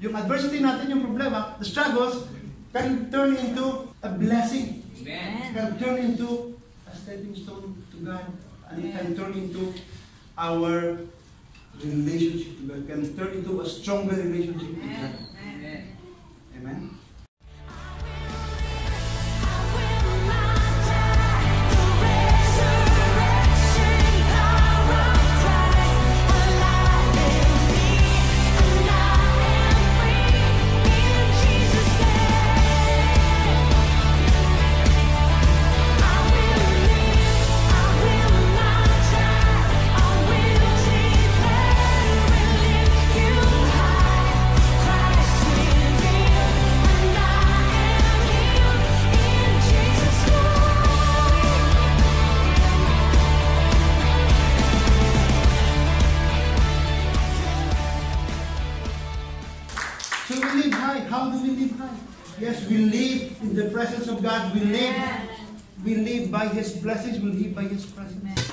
yung adversity natin, yung problema, the struggles, can turn into a blessing. Amen. Can turn into a stepping stone to God. And it can turn into our relationship to God. Can turn into a stronger relationship with God. Amen. Amen. So we live high. How do we live high? Yes, we live in the presence of God. We live by His blessings. We live by His presence.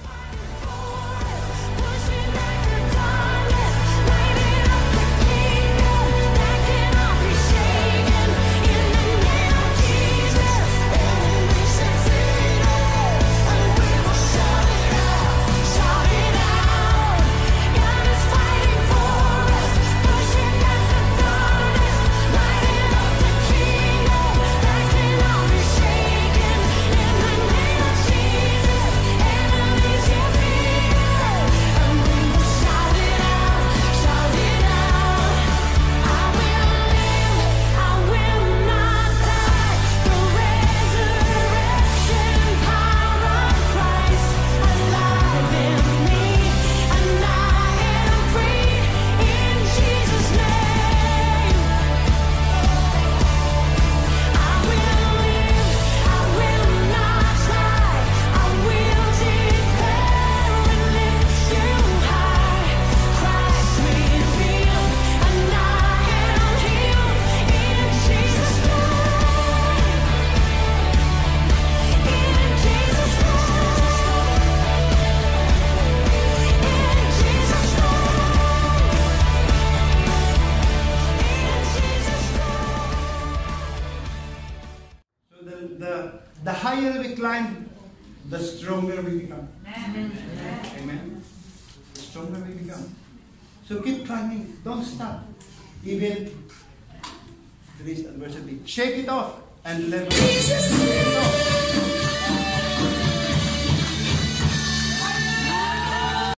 The higher we climb, the stronger we become. Amen. Amen. The stronger we become. So keep climbing. Don't stop. Even there is adversity. Shake it off and level it off.